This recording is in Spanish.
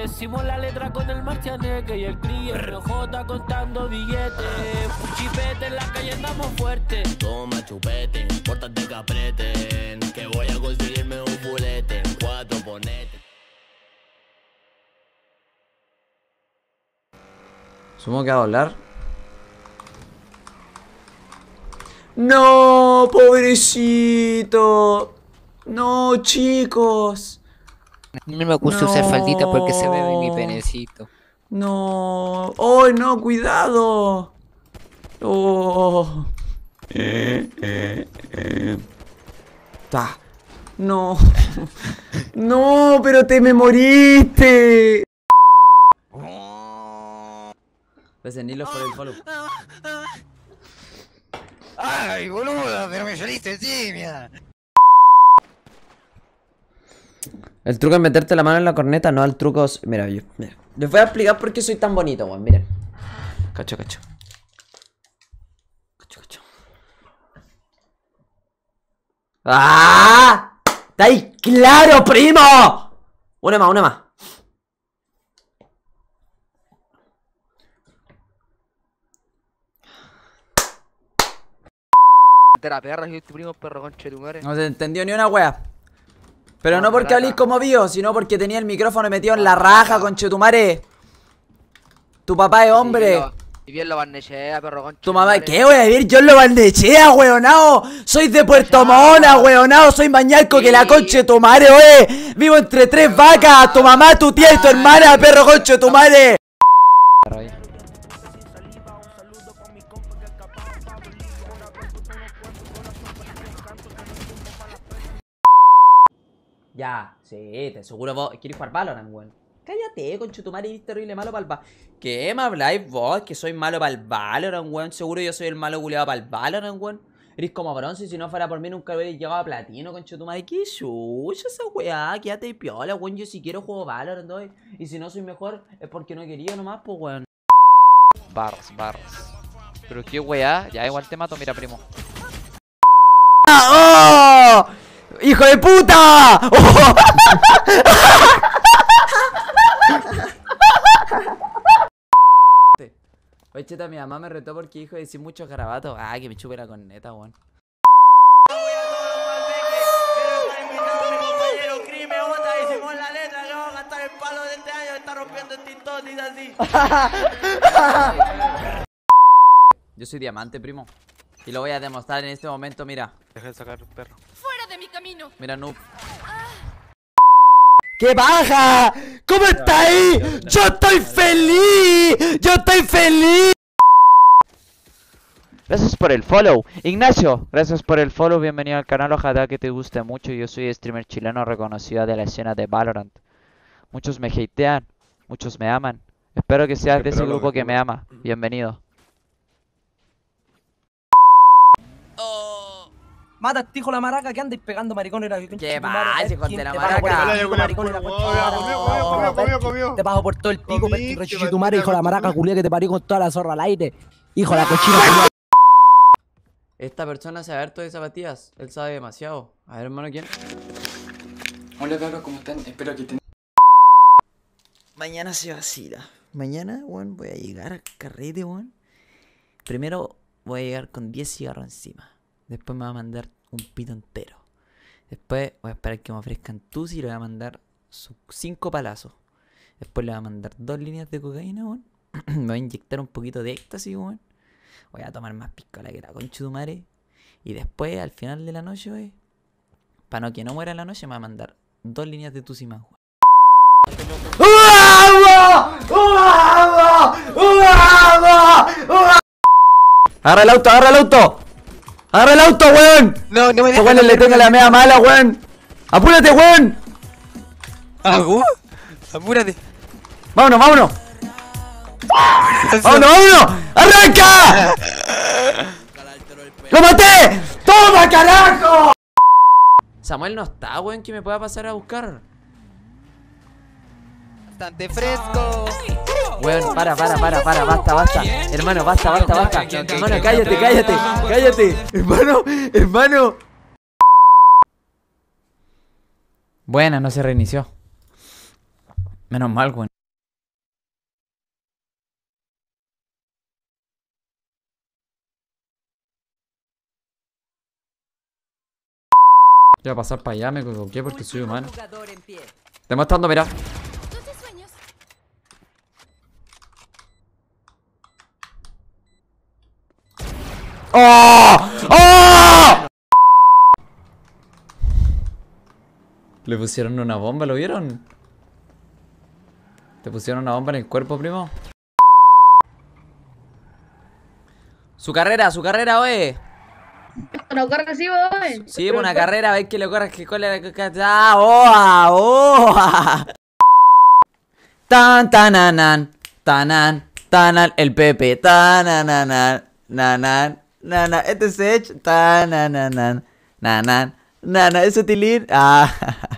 Decimos la letra con el marcianeque y el crío RJ contando billetes. Chipete en la calle andamos fuerte. Toma chupete, pórtate que apreten, que voy a conseguirme un fulete. 4 ponete. Supongo que va a hablar. No, pobrecito. No, chicos. No me gusta usar faldita porque se ve mi penecito. No. ¡Oh, no! ¡Cuidado! ¡Oh! Ta. No. No, pero te me moriste. Besenilo por el follow. ¡Ay, boludo! Pero me saliste tímida. El truco es meterte la mano en la corneta, no el truco... Mira, mira. Les voy a explicar por qué soy tan bonito, weón, miren. Cacho, cacho. Cacho, cacho. ¡Ah! ¡Está ahí claro, primo! Una más, una más. De la perra y tu primo perro conche tu madre. No se entendió ni una wea. Pero no porque hablís como bio, sino porque tenía el micrófono metido en la raja, conchetumare. Tu papá es hombre. Y bien lo barnechea, perro conche. Tu mamá, ¿qué voy a vivir? Yo en lo barnechea, weonao. Soy de Puerto Mona, weonao. Soy mañalco que la conche tu madre, oye. Vivo entre 3 vacas. Tu mamá, tu tía y tu hermana, perro conche tu madre. Ya, sí, te aseguro vos. ¿Quieres jugar Valorant, weón? Cállate, conchetumare, eres terrible malo para el ¿Qué me habláis vos? Que soy malo para el Valorant, weón. Seguro yo soy el malo culiado para el Valorant, weón. Eres como bronce, si no fuera por mí nunca hubierais llegado a platino, conchetumare. ¿Qué chucha esa weá? Quédate piola, weón. Yo si quiero juego Valorant, hoy. Y si no soy mejor, es porque no quería nomás, pues, weón. Barras. Pero qué weá, ya igual te mato, mira, primo. ¡Oh! ¡Hijo de puta! ¡Oh! Oye, cheta, mi mamá me retó porque dijo decir muchos garabatos. Ah, que me chupe la corneta, weón. Yo soy diamante, primo. Y lo voy a demostrar en este momento, mira. Deja de sacar un perro. ¡Fuera de mi camino! Mira, noob. ¡Qué baja! ¿Cómo está ahí? ¡Yo estoy feliz! ¡Yo estoy feliz! Gracias por el follow. Ignacio, gracias por el follow. Bienvenido al canal. Ojalá que te guste mucho. Yo soy streamer chileno reconocido de la escena de Valorant. Muchos me hatean, muchos me aman. Espero que seas de ese grupo que me ama. Bienvenido. Mata a este hijo la maraca que andáis pegando maricones. ¿Qué más, hijo de la maraca? Te pago por todo el pico, rechiche tu madre, hijo de la maraca culia que te parió con toda la zorra al aire. Hijo de la cochina. Esta persona sabe harto de zapatillas. Él sabe demasiado. A ver, hermano, ¿quién? Hola, cabros, ¿cómo están? Espero que estén... Mañana se vacila. Mañana, weón, voy a llegar al carrete, weón. Primero voy a llegar con 10 cigarros encima. Después me va a mandar un pito entero. Después voy a esperar que me ofrezcan tusi y le voy a mandar 5 palazos. Después le voy a mandar 2 líneas de cocaína, weón. Me voy a inyectar un poquito de éxtasis, weón. Voy a tomar más piscola que la concha de tu madre. Y después, al final de la noche, weón, para que no muera la noche, me va a mandar 2 líneas de tusi más, weón. ¡Agarra el auto, agarra el auto! ¡Agarra el auto, weón! No me dejes. Weón, le tengo la media mala, weón. ¡Apúrate, weón! Apúrate. ¡Vámonos, vámonos! ¡Vámonos, vámonos! ¡Arranca! ¡Lo maté! ¡Toma, carajo! Samuel no está, weón, que me pueda pasar a buscar. Bastante fresco. Weón, para, basta. Hermano, basta. Hermano, cállate. Hermano. Buena, no se reinició. Menos mal, weón. Iba a pasar para allá, me equivoqué porque soy humano. Te mostrando, mira. ¡Oh! ¡Oh! Le pusieron una bomba, ¿lo vieron? ¿Te pusieron una bomba en el cuerpo, primo? Su carrera, oye. No corre así, weón. Sí, una carrera, a ver que le corras, que cole. ¡Ah, oa! ¡Oa! Tan, tananan, tanan, tanan, el Pepe, tanananan, nanan, nanan, este es Edge, tanananan, nanan, nanan, ese Tilín, ah.